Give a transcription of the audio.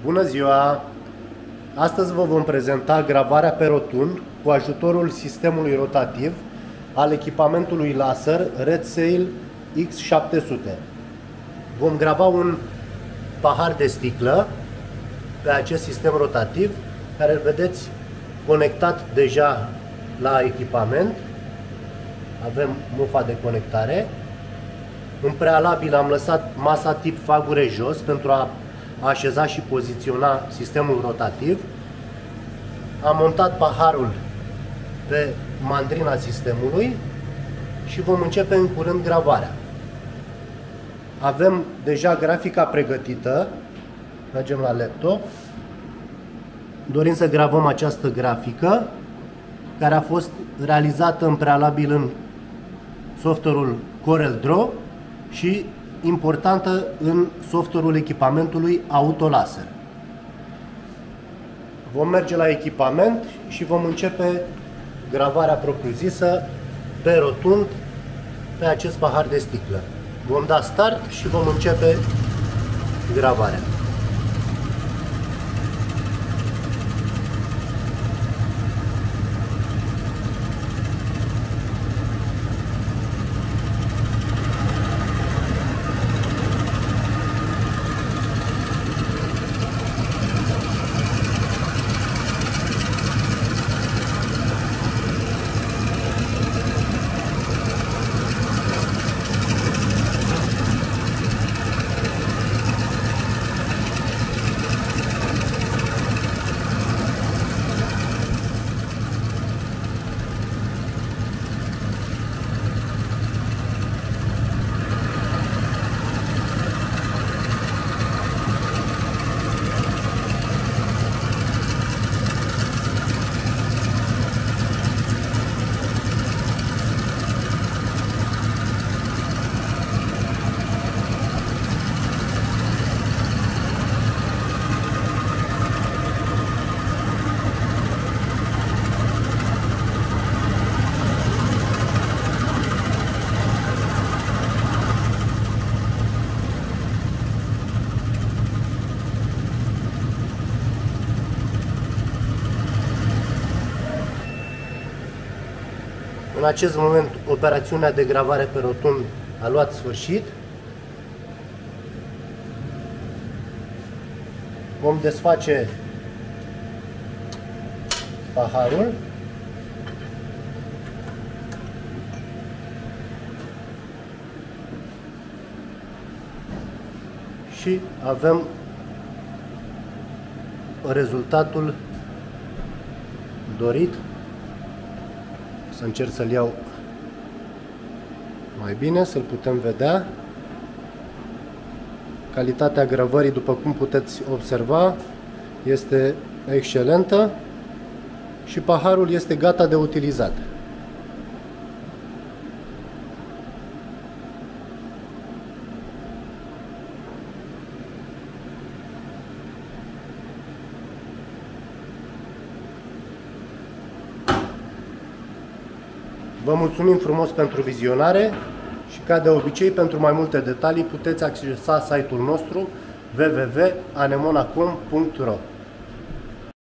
Bună ziua! Astăzi vă vom prezenta gravarea pe rotund cu ajutorul sistemului rotativ al echipamentului laser RedSail X700. Vom grava un pahar de sticlă pe acest sistem rotativ, care îl vedeți conectat deja la echipament. Avem mufa de conectare. În prealabil am lăsat masa tip fagure jos pentru a așeza și poziționa sistemul rotativ. Am montat paharul pe mandrina sistemului și vom începe în curând gravarea. Avem deja grafica pregătită. Mergem la laptop. Dorim să gravăm această grafică, care a fost realizată în prealabil în software-ul CorelDRAW și importantă în software-ul echipamentului AutoLaser. Vom merge la echipament și vom începe gravarea propriu-zisă pe rotund pe acest pahar de sticlă. Vom da start și vom începe gravarea. În acest moment, operațiunea de gravare pe rotund a luat sfârșit. Vom desface paharul. Și avem rezultatul dorit. Să încerc să-l iau mai bine, să-l putem vedea. Calitatea gravării, după cum puteți observa, este excelentă și paharul este gata de utilizat. Vă mulțumim frumos pentru vizionare și, ca de obicei, pentru mai multe detalii puteți accesa site-ul nostru www.anemonacom.ro.